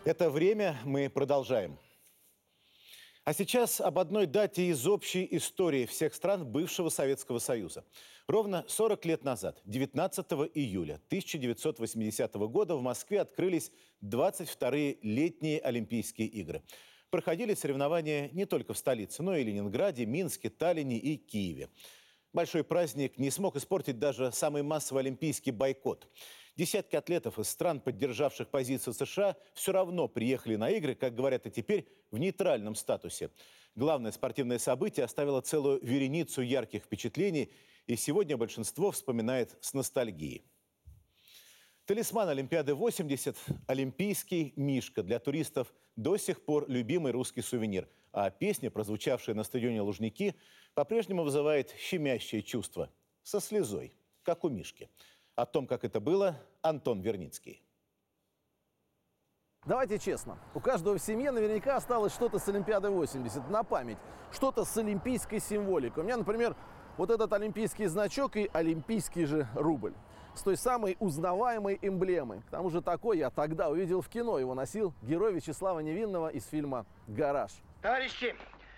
Это время мы продолжаем. А сейчас об одной дате из общей истории всех стран бывшего Советского Союза. Ровно 40 лет назад, 19 июля 1980 года, в Москве открылись 22-е летние Олимпийские игры. Проходили соревнования не только в столице, но и Ленинграде, Минске, Таллине и Киеве. Большой праздник не смог испортить даже самый массовый олимпийский бойкот. Десятки атлетов из стран, поддержавших позицию США, все равно приехали на игры, как говорят и теперь, в нейтральном статусе. Главное спортивное событие оставило целую вереницу ярких впечатлений, и сегодня большинство вспоминает с ностальгией. Талисман Олимпиады-80 – олимпийский мишка. Для туристов до сих пор любимый русский сувенир. А песня, прозвучавшая на стадионе Лужники, по-прежнему вызывает щемящее чувство. Со слезой, как у Мишки. О том, как это было, Антон Верницкий. Давайте честно, у каждого в семье наверняка осталось что-то с Олимпиады-80 на память, что-то с олимпийской символикой. У меня, например, вот этот олимпийский значок и олимпийский же рубль с той самой узнаваемой эмблемой. К тому же такой я тогда увидел в кино. Его носил герой Вячеслава Невинного из фильма «Гараж». Товарищи!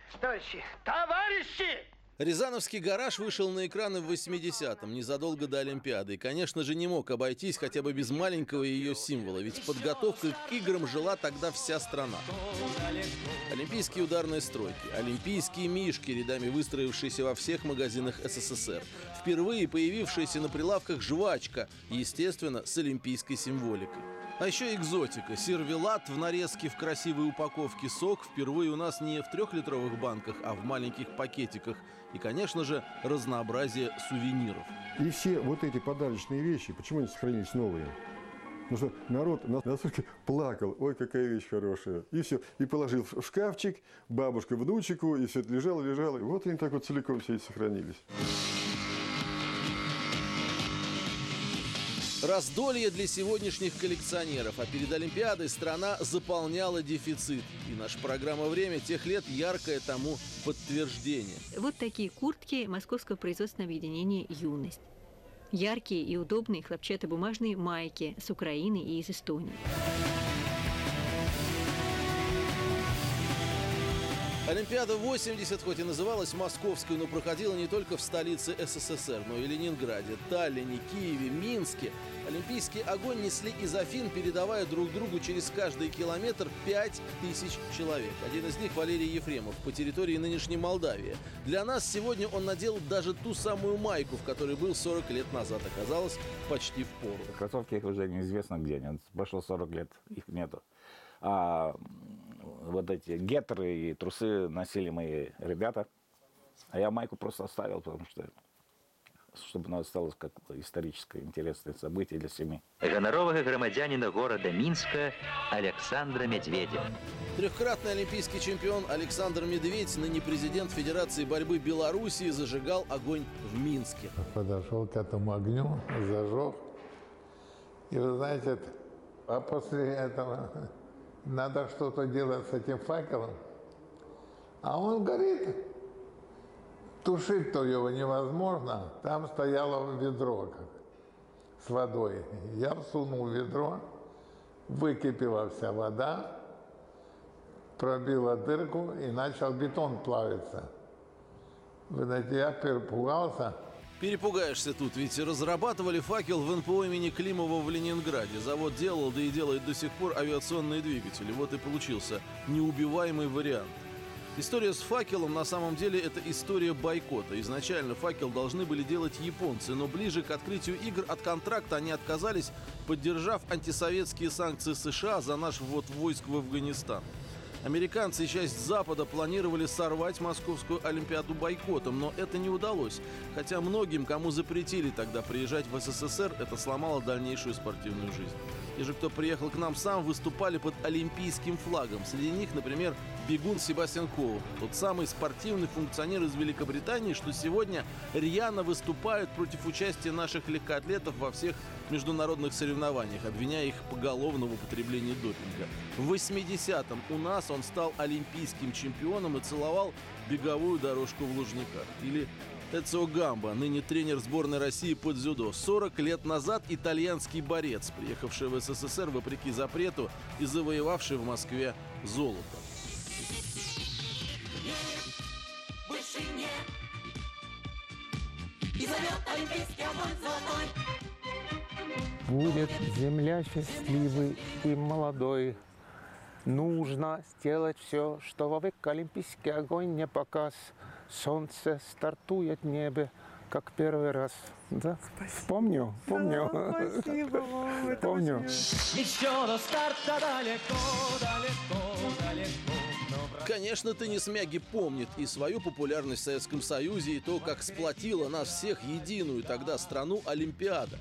Рязановский «Гараж» вышел на экраны в 80-м, незадолго до Олимпиады. И, конечно же, не мог обойтись хотя бы без маленького ее символа, ведь подготовкой к играм жила тогда вся страна. Олимпийские ударные стройки, олимпийские мишки, рядами выстроившиеся во всех магазинах СССР. Впервые появившаяся на прилавках жвачка, естественно, с олимпийской символикой. А еще экзотика. Сервелат в нарезке в красивой упаковке, сок впервые у нас не в 3-литровых банках, а в маленьких пакетиках. И, конечно же, разнообразие сувениров. И все вот эти подарочные вещи, почему они сохранились новые? Потому что народ настолько плакал, ой, какая вещь хорошая. И все, и положил в шкафчик, бабушка внучику, и все это лежало. И вот они так вот целиком все эти сохранились. Раздолье для сегодняшних коллекционеров, а перед Олимпиадой страна заполняла дефицит. И наша программа «Время» тех лет яркое тому подтверждение. Вот такие куртки московского производственного объединения «Юность». Яркие и удобные хлопчатобумажные майки с Украины и из Эстонии. Олимпиада-80 хоть и называлась московской, но проходила не только в столице СССР, но и Ленинграде, Таллине, Киеве, Минске. Олимпийский огонь несли из Афин, передавая друг другу через каждый километр 5000 человек. Один из них Валерий Ефремов по территории нынешней Молдавии. Для нас сегодня он надел даже ту самую майку, в которой был 40 лет назад. Оказалось, почти впору. Кроссовки их уже неизвестно где они. Прошло 40 лет, их нету. А вот эти гетры и трусы носили мои ребята. А я майку просто оставил, потому что чтобы она осталась как историческое интересное событие для семьи. Гонорового громадянина города Минска Александра Медведева. Трехкратный олимпийский чемпион Александр Медведь, ныне президент Федерации борьбы Белоруссии, зажигал огонь в Минске. Подошел к этому огню, зажег. И вы знаете, а после этого надо что-то делать с этим факелом. А он горит. Тушить-то его невозможно. Там стояло ведро с водой. Я всунул ведро, выкипела вся вода, пробила дырку и начал бетон плавиться. Вы знаете, я перепугался. Перепугаешься тут, ведь разрабатывали факел в НПО имени Климова в Ленинграде. Завод делал, да и делает до сих пор авиационные двигатели. Вот и получился неубиваемый вариант. История с факелом на самом деле это история бойкота. Изначально факел должны были делать японцы, но ближе к открытию игр от контракта они отказались, поддержав антисоветские санкции США за наш ввод войск в Афганистан. Американцы и часть Запада планировали сорвать Московскую Олимпиаду бойкотом, но это не удалось. Хотя многим, кому запретили тогда приезжать в СССР, это сломало дальнейшую спортивную жизнь. Те же, кто приехал к нам сам, выступали под олимпийским флагом. Среди них, например, бегун Себастьян Коу, тот самый спортивный функционер из Великобритании, что сегодня рьяно выступает против участия наших легкоатлетов во всех международных соревнованиях, обвиняя их поголовно в употреблении допинга. В 80-м у нас он стал олимпийским чемпионом и целовал беговую дорожку в Лужниках. Или Эцио Гамбо, ныне тренер сборной России по дзюдо. 40 лет назад итальянский борец, приехавший в СССР вопреки запрету и завоевавший в Москве золото. Будет земля счастливой и молодой. Нужно сделать все, что вовек олимпийский огонь не погас. Солнце стартует в небе, как первый раз. Да? Помню. Да, спасибо вам. Это Помню. Еще до старта далеко. Конечно, Теннис Мяги помнит и свою популярность в Советском Союзе, и то, как сплотила нас всех единую тогда страну Олимпиада.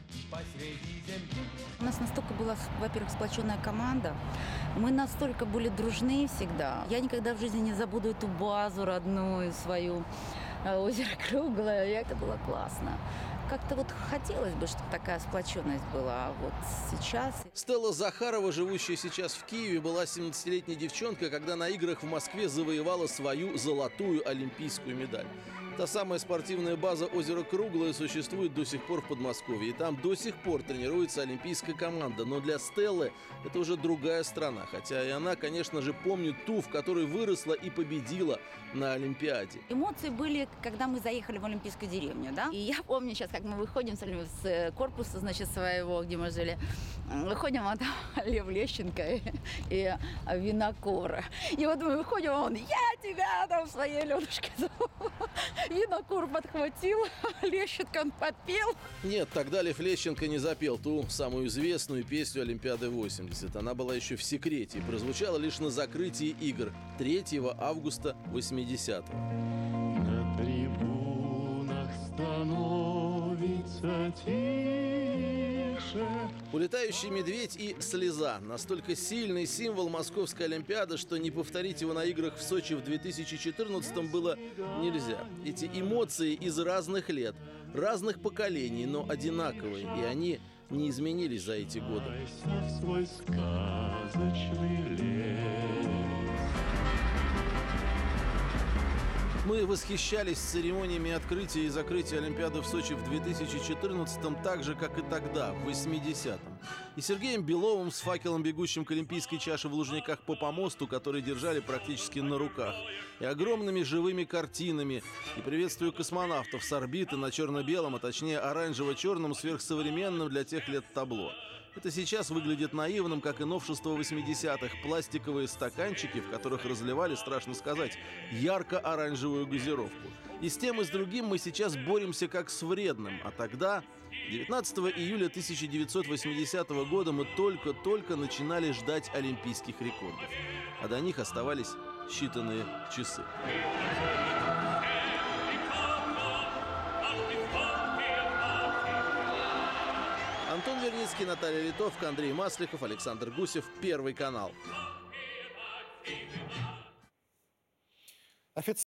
У нас настолько была, во-первых, сплоченная команда. Мы настолько были дружны всегда. Я никогда в жизни не забуду эту базу родную свою. Озеро круглое, и это было классно. Как-то вот хотелось бы, чтобы такая сплоченность была. А вот сейчас... Стелла Захарова, живущая сейчас в Киеве, была 17-летней девчонкой, когда на играх в Москве завоевала свою золотую олимпийскую медаль. Та самая спортивная база «Озеро Круглое» существует до сих пор в Подмосковье. И там до сих пор тренируется олимпийская команда. Но для Стеллы это уже другая страна. Хотя и она, конечно же, помнит ту, в которой выросла и победила на Олимпиаде. Эмоции были, когда мы заехали в Олимпийскую деревню, да? И я помню сейчас, как мы выходим с корпуса, значит, своего, где мы жили. Выходим, а там Лев Лещенко и Винокур. И вот мы выходим, а он: я тебя там своей Ленушкой зову. Винокур подхватил, Лещенко подпел. Нет, тогда Лев Лещенко не запел ту самую известную песню Олимпиады 80. Она была еще в секрете и прозвучала лишь на закрытии игр 3 августа 80-го. На трибунах становится тише. Улетающий медведь и слеза. Настолько сильный символ Московской Олимпиады, что не повторить его на играх в Сочи в 2014 было нельзя. Эти эмоции из разных лет, разных поколений, но одинаковые. И они не изменились за эти годы. В свой сказочный лес. Мы восхищались церемониями открытия и закрытия Олимпиады в Сочи в 2014-м так же, как и тогда, в 80-м. И Сергеем Беловым с факелом, бегущим к олимпийской чаше в Лужниках по помосту, который держали практически на руках, и огромными живыми картинами, и приветствию космонавтов с орбиты на черно-белом, а точнее оранжево-черном, сверхсовременном для тех лет табло. Это сейчас выглядит наивным, как и новшество 80-х. Пластиковые стаканчики, в которых разливали, страшно сказать, ярко-оранжевую газировку. И с тем, и с другим мы сейчас боремся как с вредным. А тогда, 19 июля 1980 года, мы только-только начинали ждать олимпийских рекордов. А до них оставались считанные часы. Антон Верницкий, Наталья Литовка, Андрей Масликов, Александр Гусев. Первый канал.